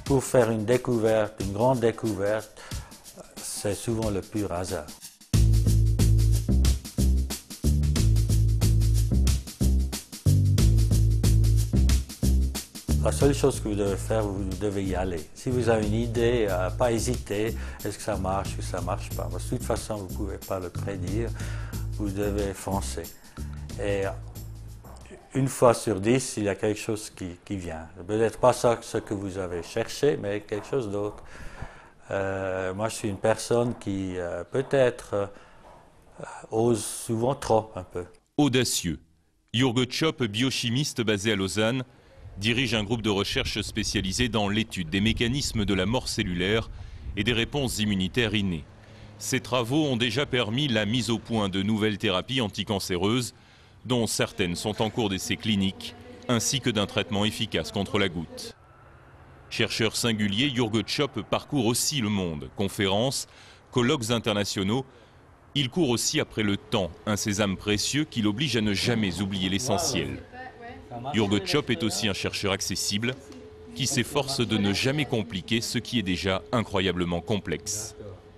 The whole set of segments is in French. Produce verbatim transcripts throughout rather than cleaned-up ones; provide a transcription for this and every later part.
pour faire une découverte, une grande découverte, c'est souvent le pur hasard. La seule chose que vous devez faire, vous devez y aller. Si vous avez une idée, euh, pas hésiter, est-ce que ça marche ou ça ne marche pas. Parce que de toute façon, vous ne pouvez pas le prédire, vous devez foncer. Et une fois sur dix, il y a quelque chose qui, qui vient. Peut-être pas ça, ce que vous avez cherché, mais quelque chose d'autre. Euh, moi, je suis une personne qui, euh, peut-être, euh, ose souvent trop, un peu. Audacieux. Jürgen Tschopp, biochimiste basé à Lausanne, dirige un groupe de recherche spécialisé dans l'étude des mécanismes de la mort cellulaire et des réponses immunitaires innées. Ces travaux ont déjà permis la mise au point de nouvelles thérapies anticancéreuses, dont certaines sont en cours d'essais cliniques, ainsi que d'un traitement efficace contre la goutte. Chercheur singulier, Jürgen Tschopp parcourt aussi le monde, conférences, colloques internationaux. Il court aussi après le temps, un sésame précieux qui l'oblige à ne jamais oublier l'essentiel. Jürgen Tschopp est aussi un chercheur accessible qui s'efforce de ne jamais compliquer ce qui est déjà incroyablement complexe.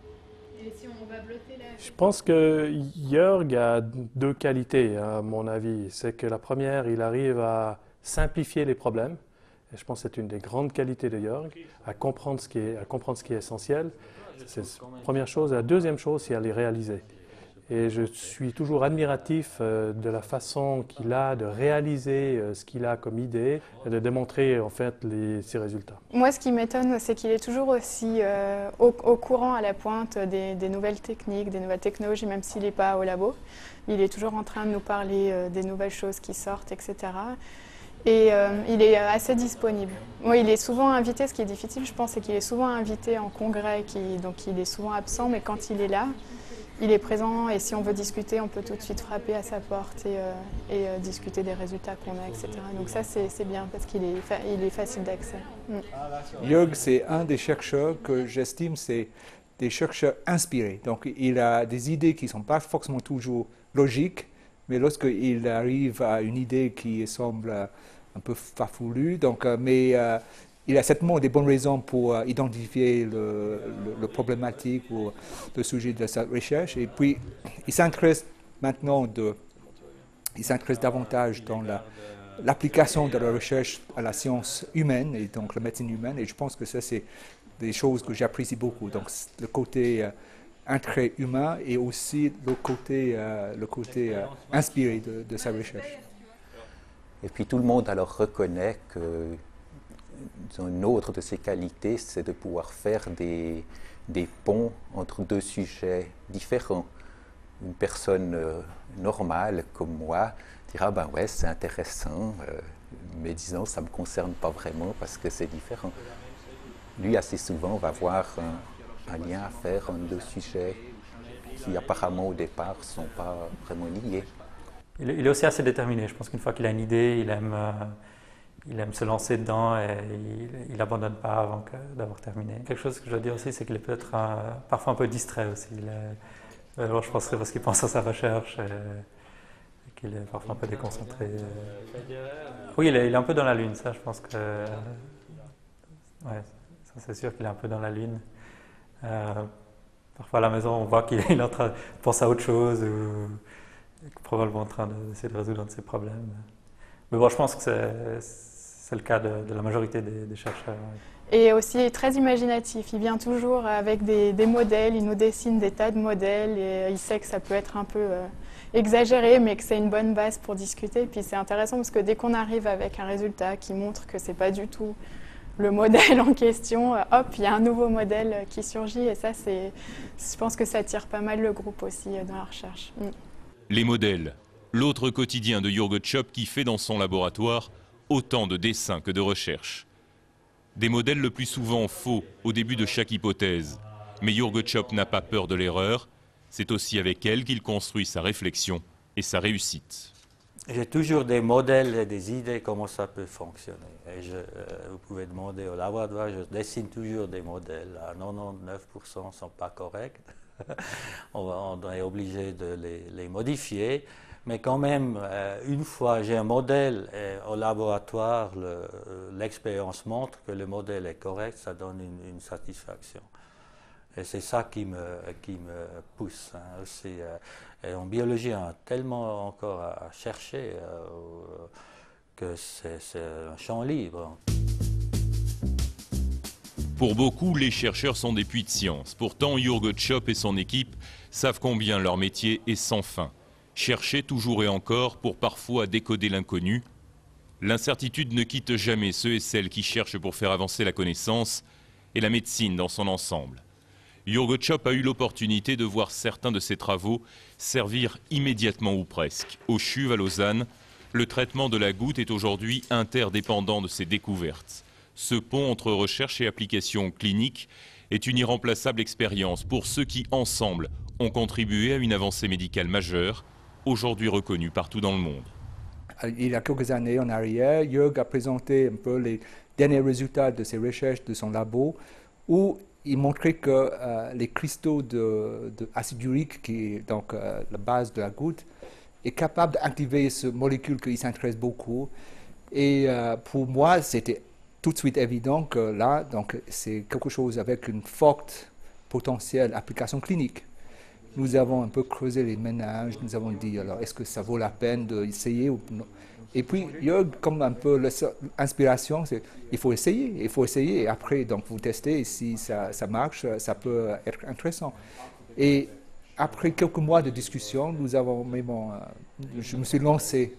Je pense que Jörg a deux qualités, à mon avis. C'est que la première, il arrive à simplifier les problèmes. Et je pense que c'est une des grandes qualités de Jörg, à comprendre ce qui est, à comprendre ce qui est essentiel. C'est la première chose. Et la deuxième chose, c'est à les réaliser. Et je suis toujours admiratif de la façon qu'il a de réaliser ce qu'il a comme idée et de démontrer en fait les, ses résultats. Moi, ce qui m'étonne, c'est qu'il est toujours aussi euh, au, au courant, à la pointe des, des nouvelles techniques, des nouvelles technologies, même s'il n'est pas au labo. Il est toujours en train de nous parler euh, des nouvelles choses qui sortent, et cetera. Et euh, il est assez disponible. Oui, il est souvent invité. Ce qui est difficile, je pense, c'est qu'il est souvent invité en congrès, qui, donc il est souvent absent, mais quand il est là, il est présent et si on veut discuter, on peut tout de suite frapper à sa porte et, euh, et euh, discuter des résultats qu'on a, et cetera. Donc ça, c'est bien parce qu'il est, fa il est facile d'accès. Mm. Jörg, c'est un des chercheurs que j'estime, c'est des chercheurs inspirés. Donc il a des idées qui ne sont pas forcément toujours logiques, mais lorsqu'il arrive à une idée qui semble un peu farfelue, donc, mais euh, il a certainement des bonnes raisons pour euh, identifier le, le, le problématique ou le sujet de sa recherche. Et puis, il s'intéresse maintenant, de, il s'intéresse davantage dans l'application la, de la recherche à la science humaine et donc la médecine humaine. Et je pense que ça, c'est des choses que j'apprécie beaucoup. Donc, le côté euh, intérêt humain et aussi le côté, euh, le côté euh, inspiré de, de sa recherche. Et puis, tout le monde alors reconnaît que une autre de ses qualités, c'est de pouvoir faire des, des ponts entre deux sujets différents. Une personne euh, normale comme moi dira, ben ouais, c'est intéressant, euh, mais disons, ça ne me concerne pas vraiment parce que c'est différent. Lui, assez souvent, va voir un, un lien à faire entre deux sujets qui apparemment au départ ne sont pas vraiment liés. Il, il est aussi assez déterminé. Je pense qu'une fois qu'il a une idée, il aime... Euh, Il aime se lancer dedans et il n'abandonne pas avant d'avoir terminé. Quelque chose que je dois dire aussi, c'est qu'il est peut-être parfois un peu distrait aussi. Il est, alors je pense que c'est parce qu'il pense à sa recherche et, et qu'il est parfois un peu déconcentré. Oui, il est, il est un peu dans la lune, ça je pense que... Ouais, ça c'est sûr qu'il est un peu dans la lune. Euh, parfois à la maison, on voit qu'il est en train de penser à autre chose ou probablement en train d'essayer de résoudre un de ses problèmes. Mais bon, je pense que c'est... C'est le cas de, de la majorité des, des chercheurs. Et aussi très imaginatif. Il vient toujours avec des, des modèles, il nous dessine des tas de modèles et il sait que ça peut être un peu euh, exagéré, mais que c'est une bonne base pour discuter. Puis c'est intéressant parce que dès qu'on arrive avec un résultat qui montre que ce n'est pas du tout le modèle en question, hop, il y a un nouveau modèle qui surgit et ça, c'est, je pense que ça attire pas mal le groupe aussi dans la recherche. Mm. Les modèles, l'autre quotidien de Jürgen Tschopp qui fait dans son laboratoire autant de dessins que de recherches. Des modèles le plus souvent faux au début de chaque hypothèse. Mais Jürgen Tschopp n'a pas peur de l'erreur. C'est aussi avec elle qu'il construit sa réflexion et sa réussite. J'ai toujours des modèles et des idées comment ça peut fonctionner. Et je, euh, vous pouvez demander au laboratoire, je dessine toujours des modèles. À quatre-vingt-dix-neuf pour cent ne sont pas corrects. on, va, on est obligé de les, les modifier. Mais quand même, euh, une fois j'ai un modèle et au laboratoire, l'expérience le, montre que le modèle est correct, ça donne une, une satisfaction. Et c'est ça qui me, qui me pousse. Hein, aussi, euh, et en biologie, on a tellement encore à chercher euh, que c'est un champ libre. Pour beaucoup, les chercheurs sont des puits de science. Pourtant, Jürgen Tschopp et son équipe savent combien leur métier est sans fin. Chercher toujours et encore pour parfois décoder l'inconnu. L'incertitude ne quitte jamais ceux et celles qui cherchent pour faire avancer la connaissance et la médecine dans son ensemble. Jürgen Tschopp a eu l'opportunité de voir certains de ses travaux servir immédiatement ou presque. Au C H U V à Lausanne, le traitement de la goutte est aujourd'hui interdépendant de ses découvertes. Ce pont entre recherche et application clinique est une irremplaçable expérience pour ceux qui, ensemble, ont contribué à une avancée médicale majeure, aujourd'hui reconnue partout dans le monde. Il y a quelques années en arrière, Jürg a présenté un peu les derniers résultats de ses recherches de son labo, où il montrait que euh, les cristaux d'acide urique, qui est donc euh, la base de la goutte, est capable d'activer cette molécule qui s'intéresse beaucoup. Et euh, pour moi, c'était tout de suite évident que là, donc, c'est quelque chose avec une forte potentielle application clinique. Nous avons un peu creusé les méninges, nous avons dit, alors, est-ce que ça vaut la peine d'essayer ou non? Et puis, Jürg, comme un peu l'inspiration, c'est il faut essayer, il faut essayer, et après, donc, vous testez, et si ça, ça marche, ça peut être intéressant. Et après quelques mois de discussion, nous avons même, euh, je me suis lancé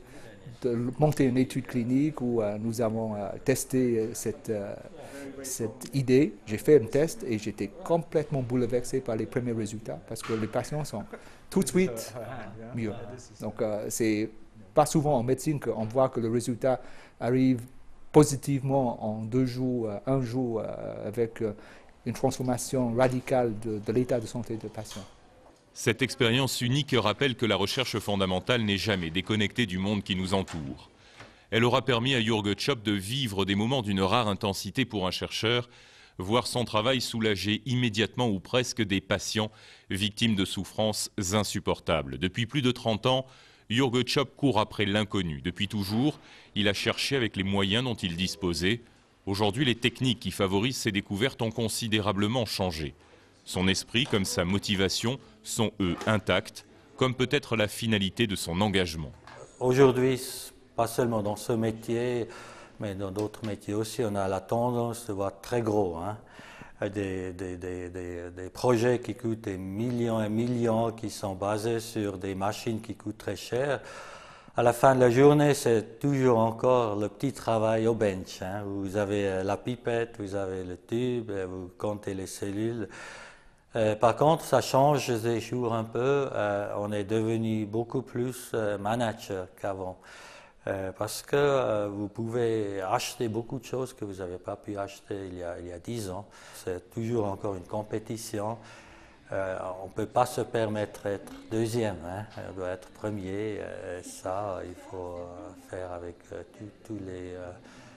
de monter une étude clinique où euh, nous avons euh, testé cette, euh, cette idée. J'ai fait un test et j'étais complètement bouleversé par les premiers résultats parce que les patients sont tout de suite mieux. Donc, euh, c'est pas souvent en médecine qu'on voit que le résultat arrive positivement en deux jours, euh, un jour, euh, avec euh, une transformation radicale de, de l'état de santé du patient. Cette expérience unique rappelle que la recherche fondamentale n'est jamais déconnectée du monde qui nous entoure. Elle aura permis à Jürgen Tschopp de vivre des moments d'une rare intensité pour un chercheur, voir son travail soulager immédiatement ou presque des patients victimes de souffrances insupportables. Depuis plus de trente ans, Jürgen Tschopp court après l'inconnu. Depuis toujours, il a cherché avec les moyens dont il disposait. Aujourd'hui, les techniques qui favorisent ces découvertes ont considérablement changé. Son esprit comme sa motivation sont, eux, intacts, comme peut-être la finalité de son engagement. Aujourd'hui, pas seulement dans ce métier, mais dans d'autres métiers aussi, on a la tendance de voir très gros. Hein, des, des, des, des, des projets qui coûtent des millions et millions, qui sont basés sur des machines qui coûtent très cher. À la fin de la journée, c'est toujours encore le petit travail au bench. Hein, vous avez la pipette, vous avez le tube, vous comptez les cellules. Euh, par contre, ça change des jours un peu. Euh, on est devenu beaucoup plus euh, manager qu'avant. Euh, parce que euh, vous pouvez acheter beaucoup de choses que vous n'avez pas pu acheter il y a, il y a dix ans. C'est toujours encore une compétition. Euh, on ne peut pas se permettre d'être deuxième. Hein. On doit être premier. Euh, ça, il faut euh, faire avec euh, tous les, euh,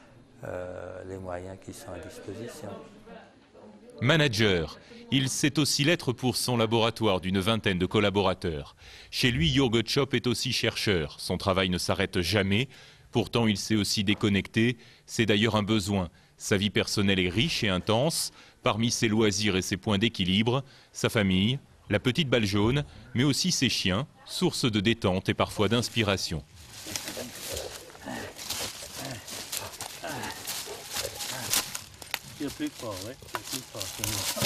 euh, les moyens qui sont à disposition. Manager, il sait aussi l'être pour son laboratoire d'une vingtaine de collaborateurs. Chez lui, Jürgen Tschopp est aussi chercheur. Son travail ne s'arrête jamais. Pourtant, il sait aussi déconnecter. C'est d'ailleurs un besoin. Sa vie personnelle est riche et intense. Parmi ses loisirs et ses points d'équilibre, sa famille, la petite balle jaune, mais aussi ses chiens, source de détente et parfois d'inspiration. Plus fort, ouais. Plus fort.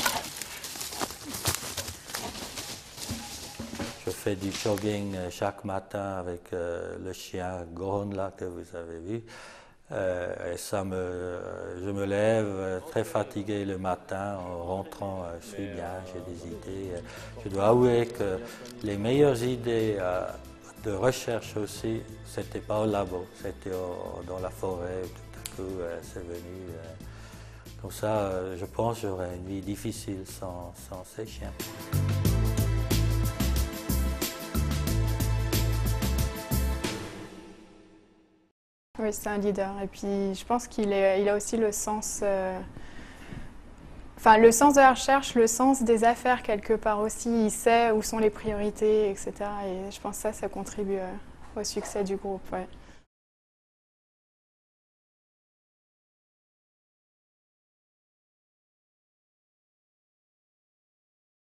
Je fais du jogging chaque matin avec euh, le chien Gron là que vous avez vu. Euh, et ça me, je me lève très fatigué le matin en rentrant. Euh, je suis bien, j'ai des idées. Je dois avouer que les meilleures idées euh, de recherche aussi, c'était pas au labo, c'était dans la forêt. Tout à coup, euh, c'est venu. Euh, Comme ça, je pense que j'aurais une vie difficile sans, sans ces chiens. Oui, c'est un leader. Et puis, je pense qu'il il a aussi le sens, euh, enfin, le sens de la recherche, le sens des affaires quelque part aussi. Il sait où sont les priorités, et cetera. Et je pense que ça, ça contribue au succès du groupe. Ouais.